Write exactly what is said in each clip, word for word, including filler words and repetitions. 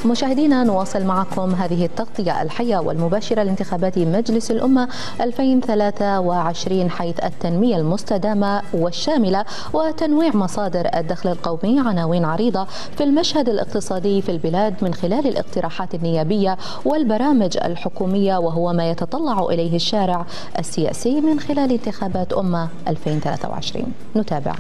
مشاهدينا نواصل معكم هذه التغطية الحية والمباشرة لانتخابات مجلس الأمة ألفين وثلاثة وعشرين، حيث التنمية المستدامة والشاملة وتنويع مصادر الدخل القومي عناوين عريضة في المشهد الاقتصادي في البلاد من خلال الاقتراحات النيابية والبرامج الحكومية، وهو ما يتطلع إليه الشارع السياسي من خلال انتخابات أمة ألفين وثلاثة وعشرين. نتابع.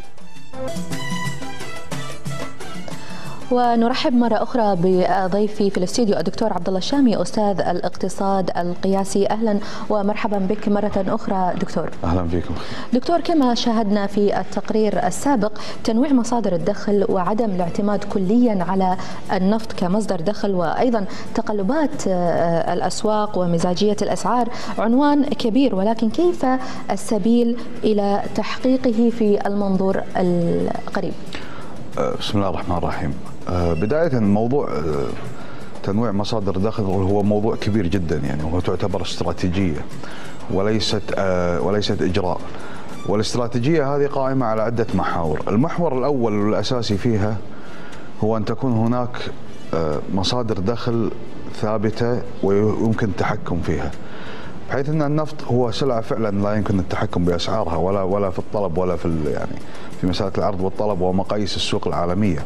ونرحب مرة أخرى بضيفي في الاستوديو الدكتور عبد الله الشامي، أستاذ الاقتصاد القياسي. أهلا ومرحبا بك مرة أخرى دكتور. أهلا بكم دكتور. كما شاهدنا في التقرير السابق، تنويع مصادر الدخل وعدم الاعتماد كليا على النفط كمصدر دخل، وأيضا تقلبات الأسواق ومزاجية الأسعار عنوان كبير، ولكن كيف السبيل إلى تحقيقه في المنظور القريب؟ بسم الله الرحمن الرحيم. بداية موضوع تنويع مصادر الدخل هو موضوع كبير جدا، يعني وهو تعتبر استراتيجية وليست وليست إجراء. والاستراتيجية هذه قائمة على عدة محاور. المحور الأول والأساسي فيها هو أن تكون هناك مصادر دخل ثابتة ويمكن التحكم فيها، بحيث أن النفط هو سلعة فعلا لا يمكن التحكم بأسعارها ولا ولا في الطلب ولا في يعني في مسألة العرض والطلب ومقاييس السوق العالمية.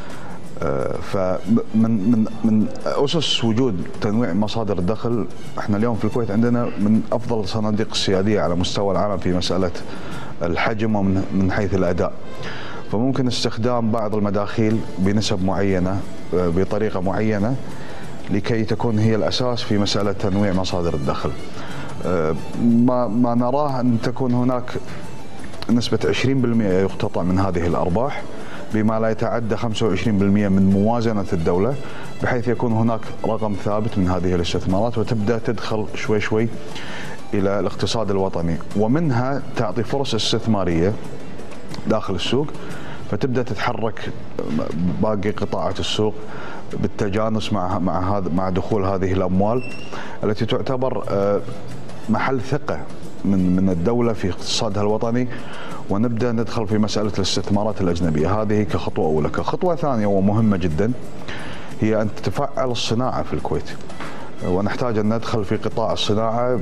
فمن من من أسس وجود تنويع مصادر الدخل، احنا اليوم في الكويت عندنا من أفضل الصناديق السيادية على مستوى العالم في مسألة الحجم ومن من حيث الأداء. فممكن استخدام بعض المداخيل بنسب معينة بطريقة معينة لكي تكون هي الأساس في مسألة تنويع مصادر الدخل. ما ما نراه أن تكون هناك نسبة عشرين بالمئة يقتطع من هذه الأرباح بما لا يتعدى خمسة وعشرين بالمئة من موازنة الدولة، بحيث يكون هناك رقم ثابت من هذه الاستثمارات وتبدأ تدخل شوي شوي إلى الاقتصاد الوطني، ومنها تعطي فرص استثمارية داخل السوق، فتبدأ تتحرك باقي قطاعات السوق بالتجانس مع مع هذا مع دخول هذه الأموال التي تعتبر محل ثقة من من الدولة في اقتصادها الوطني، ونبدأ ندخل في مسألة الاستثمارات الأجنبية. هذه كخطوة أولى. كخطوة ثانية ومهمة جدا هي أن تتفعل الصناعة في الكويت، ونحتاج أن ندخل في قطاع الصناعة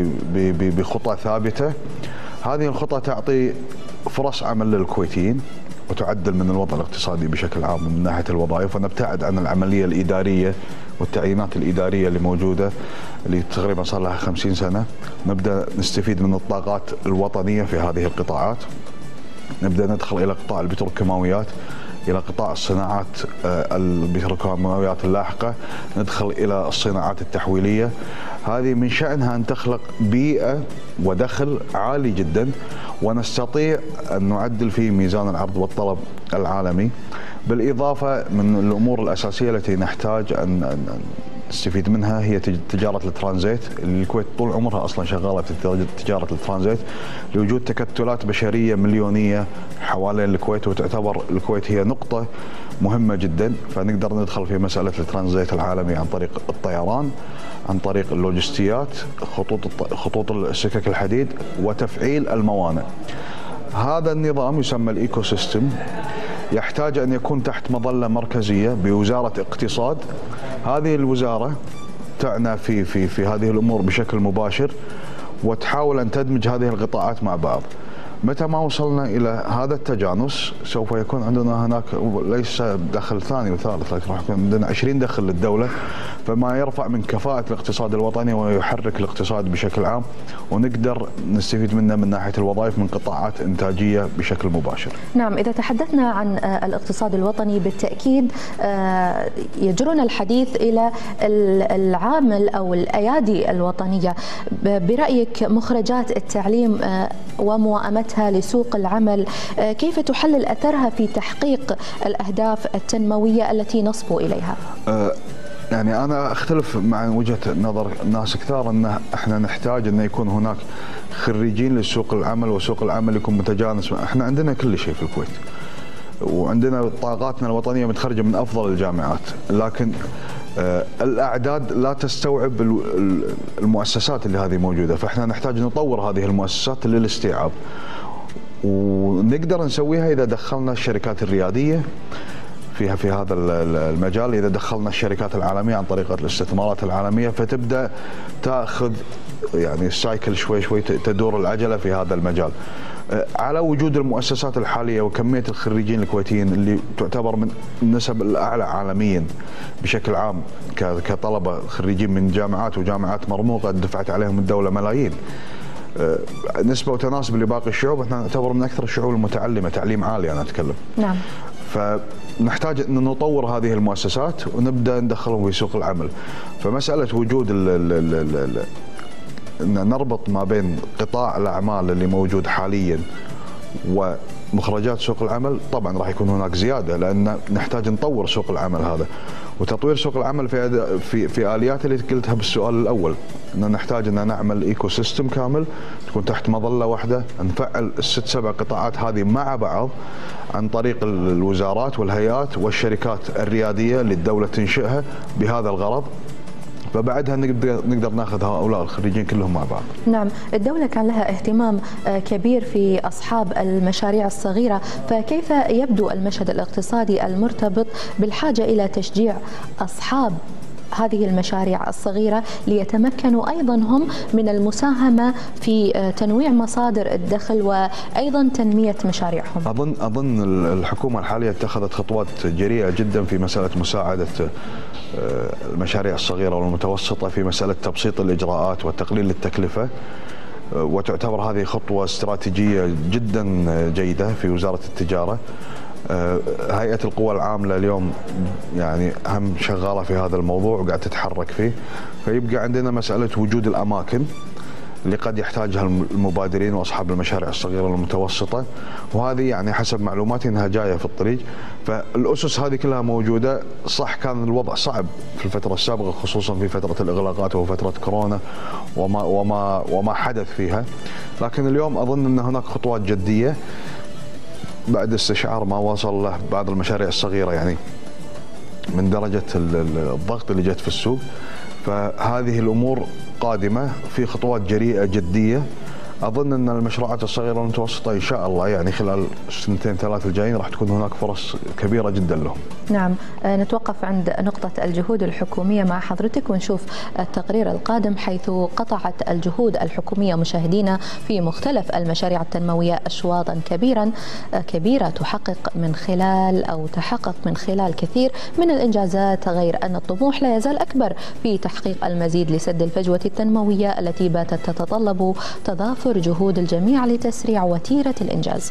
بخطى ثابتة. هذه الخطة تعطي فرص عمل للكويتيين وتعدل من الوضع الاقتصادي بشكل عام من ناحية الوظائف، ونبتعد عن العملية الإدارية والتعيينات الإدارية اللي موجودة اللي تقريبا صار لها خمسين سنة. نبدأ نستفيد من الطاقات الوطنية في هذه القطاعات، نبدأ ندخل إلى قطاع البتروكيماويات، إلى قطاع الصناعات البتروكيماويات اللاحقة، ندخل إلى الصناعات التحويلية. هذه من شأنها أن تخلق بيئة ودخل عالي جدا، ونستطيع أن نعدل في ميزان العرض والطلب العالمي. بالإضافة من الأمور الأساسية التي نحتاج أن نستفيد منها هي تجارة الترانزيت، اللي الكويت طول عمرها أصلا شغالة في تجارة الترانزيت، لوجود تكتلات بشرية مليونية حوالين الكويت، وتعتبر الكويت هي نقطة مهمة جدا. فنقدر ندخل في مسألة الترانزيت العالمي عن طريق الطيران، عن طريق اللوجستيات، خطوط خطوط السكك الحديد، وتفعيل الموانئ. هذا النظام يسمى الإيكو سيستم، يحتاج أن يكون تحت مظلة مركزية بوزارة اقتصاد. هذه الوزارة تعنى في في في هذه الأمور بشكل مباشر، وتحاول أن تدمج هذه القطاعات مع بعض. متى ما وصلنا إلى هذا التجانس سوف يكون عندنا هناك ليس دخل ثاني وثالث، لكن راح يكون عندنا عشرين دخل للدولة، فما يرفع من كفاءة الاقتصاد الوطني ويحرك الاقتصاد بشكل عام، ونقدر نستفيد منه من ناحية الوظائف من قطاعات إنتاجية بشكل مباشر. نعم، إذا تحدثنا عن الاقتصاد الوطني بالتأكيد يجرنا الحديث إلى العامل أو الأيادي الوطنية. برأيك مخرجات التعليم وموائمتها لسوق العمل كيف تحلل أثرها في تحقيق الأهداف التنموية التي نصبو إليها؟ أه يعني أنا أختلف مع وجهة نظر ناس كثار أن احنا نحتاج أن يكون هناك خريجين لسوق العمل، وسوق العمل يكون متجانس. احنا عندنا كل شيء في الكويت، وعندنا طاقاتنا الوطنية متخرجة من أفضل الجامعات، لكن الأعداد لا تستوعب المؤسسات اللي هذه موجودة. فإحنا نحتاج نطور هذه المؤسسات للاستيعاب، ونقدر نسويها إذا دخلنا الشركات الريادية فيها في هذا المجال. اذا دخلنا الشركات العالميه عن طريق الاستثمارات العالميه فتبدا تاخذ يعني السايكل شوي شوي تدور العجله في هذا المجال. على وجود المؤسسات الحاليه وكميه الخريجين الكويتيين اللي تعتبر من النسب الاعلى عالميا بشكل عام كطلبه خريجين من جامعات وجامعات مرموقه دفعت عليهم الدوله ملايين. نسبه وتناسب لباقي الشعوب احنا نعتبر من اكثر الشعوب المتعلمه تعليم عالي انا اتكلم. نعم. فنحتاج ان نطور هذه المؤسسات ونبدا ندخلهم في سوق العمل. فمساله وجود ال ال ال ال ان نربط ما بين قطاع الاعمال اللي موجود حاليا ومخرجات سوق العمل، طبعا راح يكون هناك زياده لان نحتاج نطور سوق العمل هذا. وتطوير سوق العمل في في في اليات اللي قلتها بالسؤال الاول، ان نحتاج ان نعمل ايكو سيستم كامل تكون تحت مظله واحده، نفعل الست سبع قطاعات هذه مع بعض عن طريق الوزارات والهيئات والشركات الرياديه اللي الدوله تنشئها بهذا الغرض. فبعدها نقدر نقدر ناخذ هؤلاء الخريجين كلهم مع بعض. نعم، الدولة كان لها اهتمام كبير في أصحاب المشاريع الصغيرة، فكيف يبدو المشهد الاقتصادي المرتبط بالحاجة إلى تشجيع أصحاب هذه المشاريع الصغيرة ليتمكنوا أيضا هم من المساهمة في تنويع مصادر الدخل وأيضا تنمية مشاريعهم؟ أظن أظن الحكومة الحالية اتخذت خطوات جريئة جدا في مسألة مساعدة المشاريع الصغيرة والمتوسطة في مسألة تبسيط الإجراءات وتقليل التكلفة، وتعتبر هذه خطوة استراتيجية جدا جيدة في وزارة التجارة. هيئة القوى العاملة اليوم يعني هم شغالة في هذا الموضوع وقاعد تتحرك فيه. فيبقى عندنا مسألة وجود الأماكن اللي قد يحتاجها المبادرين واصحاب المشاريع الصغيره والمتوسطه، وهذه يعني حسب معلوماتي انها جايه في الطريق. فالاسس هذه كلها موجوده. صح كان الوضع صعب في الفتره السابقه خصوصا في فتره الاغلاقات وفتره كورونا وما وما وما حدث فيها، لكن اليوم اظن ان هناك خطوات جديه بعد استشعار ما وصل له بعض المشاريع الصغيره يعني من درجه الضغط اللي جت في السوق. فهذه الامور قادمه في خطوات جريئه جديه. اظن ان المشروعات الصغيره والمتوسطه ان شاء الله يعني خلال السنتين ثلاث الجايين راح تكون هناك فرص كبيره جدا لهم. نعم، نتوقف عند نقطه الجهود الحكوميه مع حضرتك ونشوف التقرير القادم، حيث قطعت الجهود الحكوميه مشاهدينا في مختلف المشاريع التنمويه اشواطا كبيرا كبيره تحقق من خلال او تحقق من خلال كثير من الانجازات، غير ان الطموح لا يزال اكبر في تحقيق المزيد لسد الفجوه التنمويه التي باتت تتطلب تضافر جهود الجميع لتسريع وتيرة الإنجاز.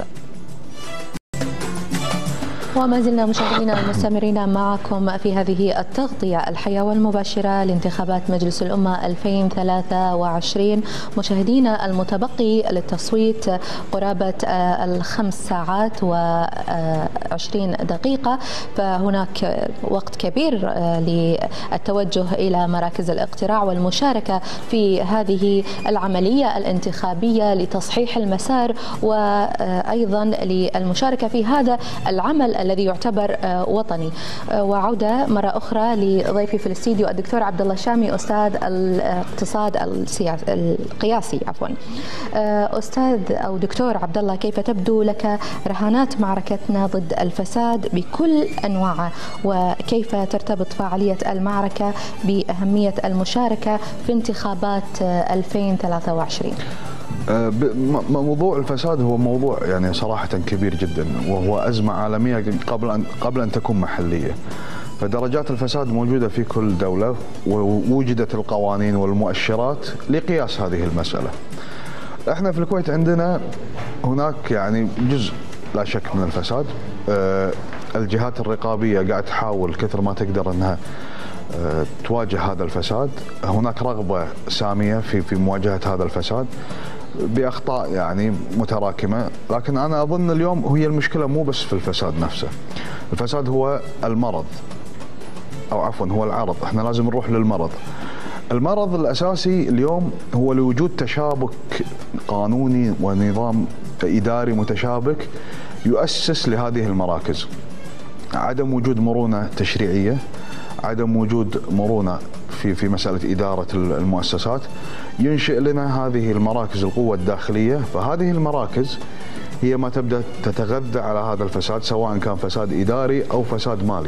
وما زلنا مشاهدينا المستمرين معكم في هذه التغطية الحية والمباشرة لانتخابات مجلس الأمة ألفين وثلاثة وعشرين. مشاهدينا المتبقي للتصويت قرابة الخمس ساعات وعشرين دقيقة، فهناك وقت كبير للتوجه إلى مراكز الاقتراع والمشاركة في هذه العملية الانتخابية لتصحيح المسار، وأيضا للمشاركة في هذا العمل الذي يعتبر وطني. وعودة مرة أخرى لضيفي في الاستديو الدكتور عبد الله الشامي أستاذ الاقتصاد السياسي القياسي عفوا. أستاذ أو دكتور عبد الله، كيف تبدو لك رهانات معركتنا ضد الفساد بكل أنواعه، وكيف ترتبط فعالية المعركة بأهمية المشاركة في انتخابات ألفين وثلاثة وعشرين؟ موضوع الفساد هو موضوع يعني صراحة كبير جدا، وهو أزمة عالمية قبل أن قبل أن تكون محلية. فدرجات الفساد موجودة في كل دولة، ووجدت القوانين والمؤشرات لقياس هذه المسألة. احنا في الكويت عندنا هناك يعني جزء لا شك من الفساد. الجهات الرقابية قاعد تحاول كثر ما تقدر انها تواجه هذا الفساد. هناك رغبة سامية في في مواجهة هذا الفساد بأخطاء يعني متراكمة، لكن أنا أظن اليوم هي المشكلة مو بس في الفساد نفسه. الفساد هو المرض، أو عفوا هو العرض. احنا لازم نروح للمرض. المرض الأساسي اليوم هو لوجود تشابك قانوني ونظام إداري متشابك يؤسس لهذه المراكز. عدم وجود مرونة تشريعية، عدم وجود مرونة في في مسألة إدارة المؤسسات، ينشئ لنا هذه المراكز القوة الداخلية. فهذه المراكز هي ما تبدأ تتغذى على هذا الفساد، سواء كان فساد إداري أو فساد مالي.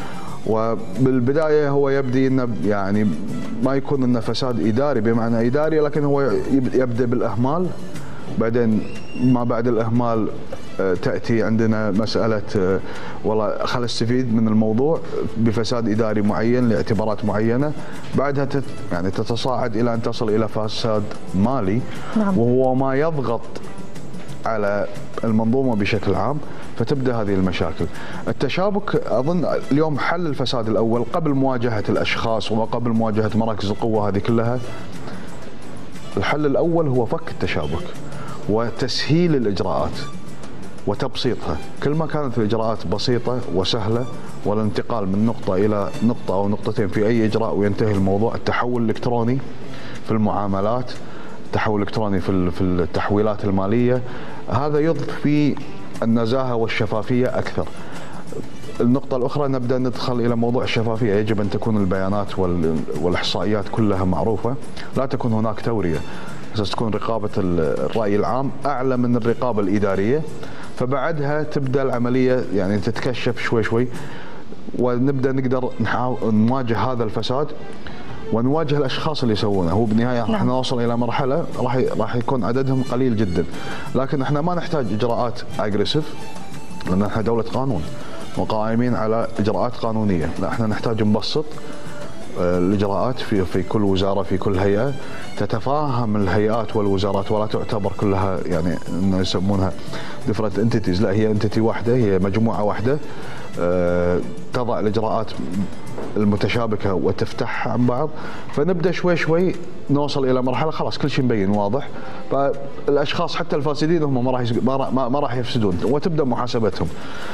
وبالبداية هو يبدي انه يعني ما يكون انه فساد اداري بمعنى اداري، لكن هو يبدا بالاهمال، بعدين ما بعد الاهمال تاتي عندنا مساله والله خل استفيد من الموضوع بفساد اداري معين لاعتبارات معينه، بعدها تت يعني تتصاعد الى ان تصل الى فساد مالي. نعم. وهو ما يضغط على المنظومه بشكل عام، فتبدا هذه المشاكل. التشابك اظن اليوم حل الفساد الاول قبل مواجهه الاشخاص وقبل مواجهه مراكز القوه هذه كلها. الحل الاول هو فك التشابك وتسهيل الاجراءات وتبسيطها. كل ما كانت الاجراءات بسيطه وسهله والانتقال من نقطه الى نقطه او نقطتين في اي اجراء وينتهي الموضوع. التحول الالكتروني في المعاملات، التحول الالكتروني في في التحويلات الماليه، هذا يضفي النزاهه والشفافيه اكثر. النقطة الأخرى نبدأ ندخل إلى موضوع الشفافية. يجب أن تكون البيانات والإحصائيات كلها معروفة، لا تكون هناك تورية، أساس تكون رقابة الرأي العام أعلى من الرقابة الإدارية. فبعدها تبدأ العملية يعني تتكشف شوي شوي، ونبدأ نقدر نواجه هذا الفساد ونواجه الاشخاص اللي يسوونه. هو بالنهايه راح نعم. نوصل الى مرحله راح راح يكون عددهم قليل جدا، لكن احنا ما نحتاج اجراءات اجريسيف، لان احنا دوله قانون وقائمين على اجراءات قانونيه. لا، احنا نحتاج نبسط الاجراءات في في كل وزاره، في كل هيئه، تتفاهم الهيئات والوزارات ولا تعتبر كلها يعني انه يسمونها ديفرنت انتيتيز، لا هي انتيتي واحده، هي مجموعه واحده أه تضع الاجراءات المتشابكه وتفتحها عن بعض. فنبدا شوي شوي نوصل الى مرحله خلاص كل شيء مبين واضح، فالاشخاص حتى الفاسدين هم ما راح ما راح يفسدون وتبدا محاسبتهم.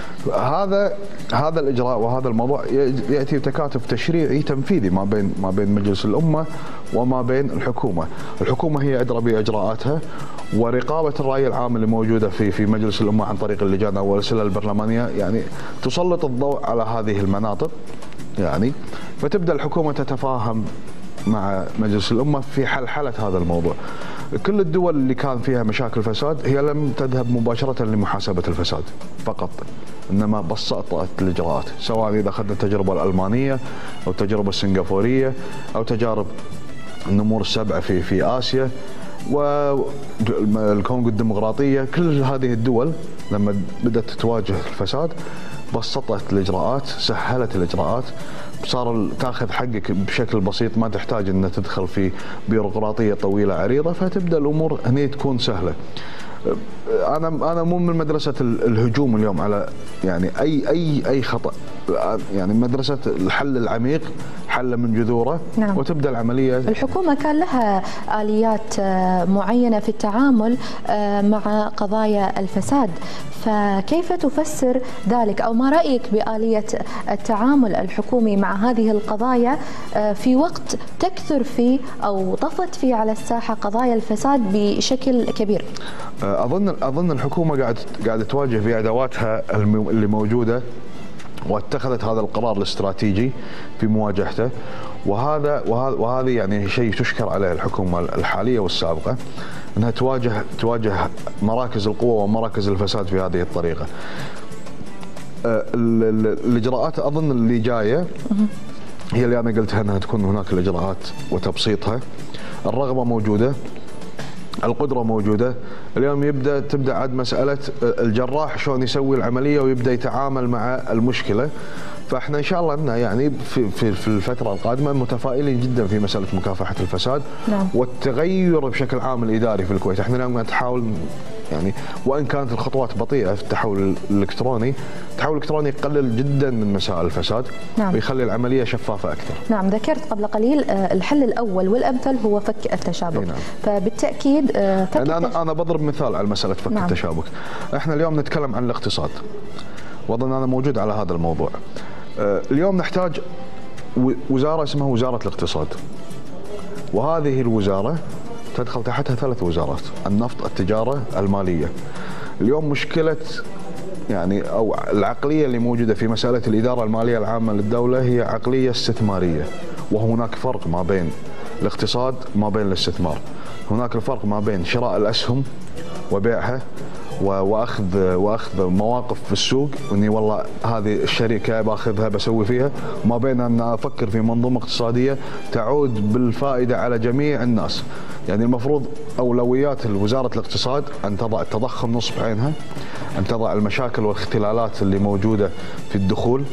هذا هذا الاجراء وهذا الموضوع ياتي تكاتف تشريعي تنفيذي ما بين ما بين مجلس الامه وما بين الحكومه. الحكومه هي ادرى باجراءاتها، ورقابه الراي العام اللي موجوده في في مجلس الامه عن طريق اللجان او الاسئله البرلمانيه يعني تسلط الضوء على هذه المناطق يعني. فتبدا الحكومه تتفاهم مع مجلس الامه في حلحله هذا الموضوع. كل الدول اللي كان فيها مشاكل فساد هي لم تذهب مباشره لمحاسبه الفساد فقط، انما بسطت الاجراءات، سواء اذا اخذنا التجربه الالمانيه او التجربه السنغافوريه او تجارب النمور السبعه في في اسيا والكونغو الديمقراطيه. كل هذه الدول لما بدات تواجه الفساد بسطت الاجراءات، سهلت الاجراءات، صار تاخذ حقك بشكل بسيط، ما تحتاج ان تدخل في بيروقراطيه طويله عريضه، فتبدا الامور هني تكون سهله. انا انا مو من مدرسه الهجوم اليوم على يعني اي اي اي خطا، يعني مدرسه الحل العميق، حل من جذوره. نعم. وتبدا العمليه. الحكومه كان لها اليات معينه في التعامل مع قضايا الفساد، فكيف تفسر ذلك او ما رايك باليه التعامل الحكومي مع هذه القضايا في وقت تكثر فيه او طفت فيه على الساحه قضايا الفساد بشكل كبير؟ اظن اظن الحكومه قاعده قاعده تواجه بادواتها اللي موجوده، واتخذت هذا القرار الاستراتيجي في مواجهته، وهذا وهذه يعني شيء تشكر عليه الحكومه الحاليه والسابقه، انها تواجه تواجه مراكز القوه ومراكز الفساد في هذه الطريقه. الاجراءات اظن اللي جايه هي اللي انا قلتها، انها تكون هناك الاجراءات وتبسيطها. الرغبه موجوده، القدرة موجودة. اليوم يبدأ تبدأ عاد مسألة الجراح شلون يسوي العملية ويبدأ يتعامل مع المشكلة. فاحنا ان شاء الله انه يعني في في في الفترة القادمة متفائلين جدا في مسألة مكافحة الفساد. نعم. والتغير بشكل عام الإداري في الكويت. احنا اليوم نحاول يعني وان كانت الخطوات بطيئة في التحول الالكتروني، التحول الالكتروني يقلل جدا من مسائل الفساد. نعم. ويخلي العملية شفافة أكثر. نعم، ذكرت قبل قليل الحل الأول والأمثل هو فك التشابك. نعم. فبالتأكيد فك أنا أنا أنا بضرب مثال على مسألة فك نعم. التشابك. احنا اليوم نتكلم عن الاقتصاد، وأظن أنا موجود على هذا الموضوع. اليوم نحتاج وزارة اسمها وزارة الاقتصاد، وهذه الوزارة تدخل تحتها ثلاث وزارات: النفط، التجارة، المالية. اليوم مشكلة يعني أو العقلية اللي موجودة في مسألة الإدارة المالية العامة للدولة هي عقلية استثمارية، وهناك فرق ما بين الاقتصاد وما بين الاستثمار. هناك الفرق ما بين شراء الأسهم وبيعها، واخذ واخذ مواقف في السوق اني والله هذه الشركه باخذها بسوي فيها، ما بين ان افكر في منظومه اقتصاديه تعود بالفائده على جميع الناس. يعني المفروض اولويات وزاره الاقتصاد ان تضع التضخم نصب عينها، ان تضع المشاكل والاختلالات اللي موجوده في الدخول،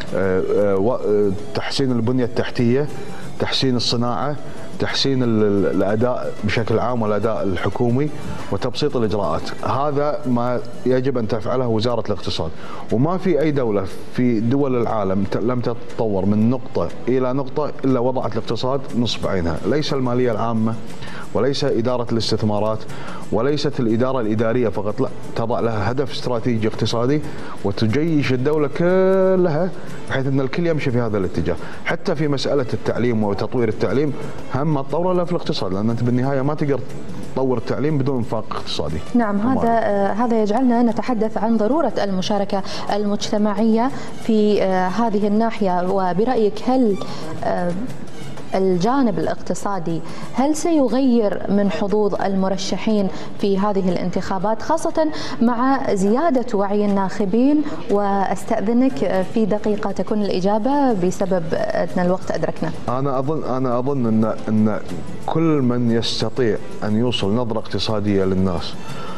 تحسين البنيه التحتيه، تحسين الصناعه، تحسين الاداء بشكل عام والاداء الحكومي، وتبسيط الاجراءات. هذا ما يجب ان تفعله وزاره الاقتصاد. وما في اي دوله في دول العالم لم تتطور من نقطه الى نقطه الا وضعت الاقتصاد نصب عينها، ليس الماليه العامه وليس اداره الاستثمارات وليست الاداره الاداريه فقط، لا، تضع لها هدف استراتيجي اقتصادي وتجيش الدوله كلها بحيث ان الكل يمشي في هذا الاتجاه. حتى في مساله التعليم وتطوير التعليم هم ما تطوره الا في الاقتصاد، لان انت بالنهايه ما تقدر تطور التعليم بدون انفاق اقتصادي. نعم، هذا آه هذا يجعلنا نتحدث عن ضروره المشاركه المجتمعيه في آه هذه الناحيه. وبرايك هل آه الجانب الاقتصادي هل سيغير من حظوظ المرشحين في هذه الانتخابات، خاصة مع زيادة وعي الناخبين؟ واستأذنك في دقيقة تكون الإجابة بسبب أن الوقت أدركنا. أنا أظن أنا أظن أن أن كل من يستطيع أن يوصل نظرة اقتصادية للناس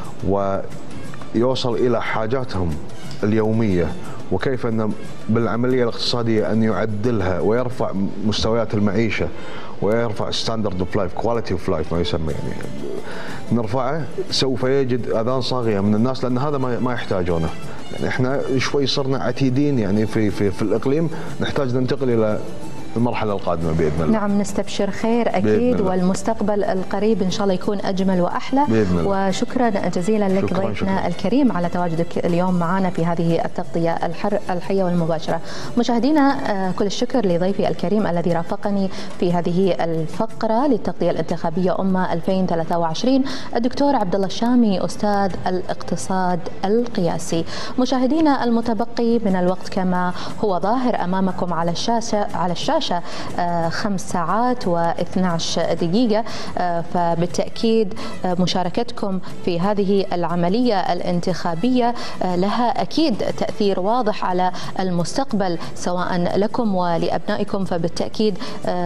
ويوصل إلى حاجاتهم اليومية، وكيف أن بالعملية الاقتصادية أن يعدلها ويرفع مستويات المعيشة ويرفع ستاندرد اوف لايف، كواليتي اوف لايف ما يسمى، يعني نرفعه، سوف يجد اذان صاغية من الناس، لان هذا ما ما يحتاجونه. يعني احنا شوي صرنا عتيدين يعني في في في الاقليم، نحتاج ننتقل الى المرحلة القادمة بإذن الله. نعم، نستبشر خير أكيد، والمستقبل القريب إن شاء الله يكون أجمل وأحلى بإذن الله. وشكرا جزيلا لك ضيفنا الكريم على تواجدك اليوم معنا في هذه التغطية الحر الحية والمباشرة. مشاهدينا كل الشكر لضيفي الكريم الذي رافقني في هذه الفقرة للتغطية الانتخابية أمة ألفين وثلاثة وعشرين، الدكتور عبد الله الشامي أستاذ الاقتصاد القياسي. مشاهدينا المتبقي من الوقت كما هو ظاهر أمامكم على الشاشة على الشاشة خمس ساعات واثني عشر دقيقة، فبالتأكيد مشاركتكم في هذه العملية الانتخابية لها أكيد تأثير واضح على المستقبل سواء لكم ولأبنائكم، فبالتأكيد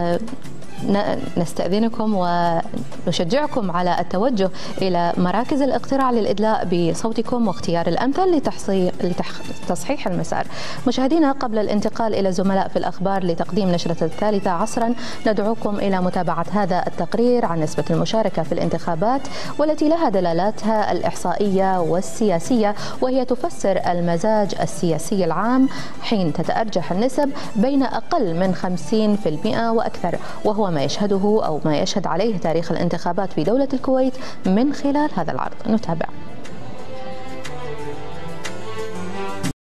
نستأذنكم ونشجعكم على التوجه إلى مراكز الاقتراع للإدلاء بصوتكم واختيار الأمثل لتصحيح المسار. مشاهدينا، قبل الانتقال إلى الزملاء في الأخبار لتقديم نشرة الثالثة عصرا، ندعوكم إلى متابعة هذا التقرير عن نسبة المشاركة في الانتخابات والتي لها دلالاتها الإحصائية والسياسية، وهي تفسر المزاج السياسي العام حين تتأرجح النسب بين أقل من خمسين بالمئة وأكثر، وهو ما يشهده أو ما يشهد عليه تاريخ الانتخابات في دولة الكويت من خلال هذا العرض. نتابع.